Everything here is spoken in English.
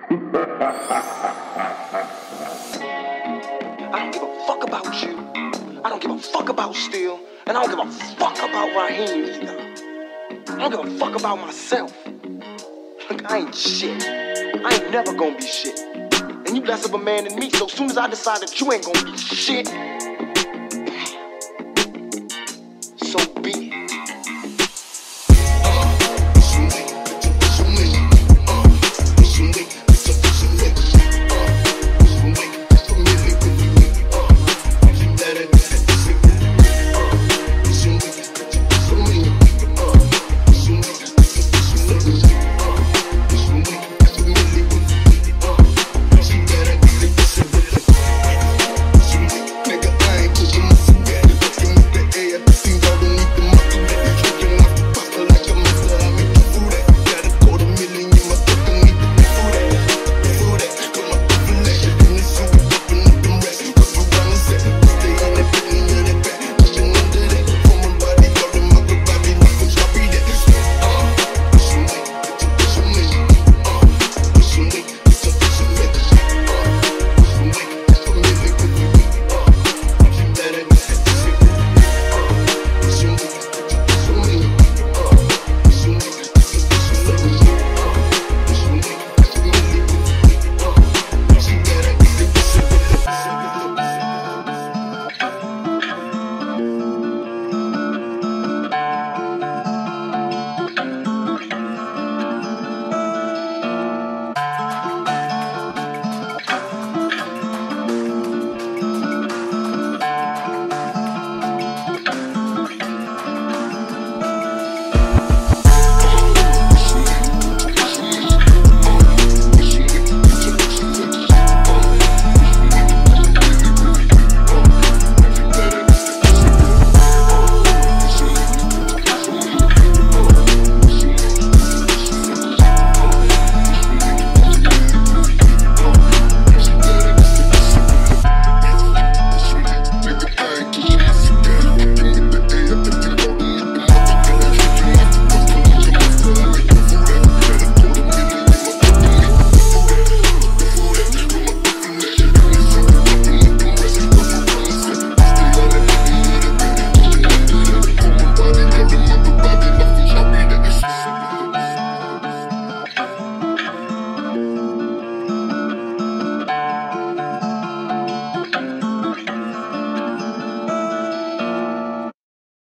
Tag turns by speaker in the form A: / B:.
A: I don't give a fuck about you. I don't give a fuck about Steel. And I don't give a fuck about Raheem either. I don't give a fuck about myself. Look, I ain't shit. I ain't never gonna be shit. And you less of a man than me, so soon as I decide that you ain't gonna be shit,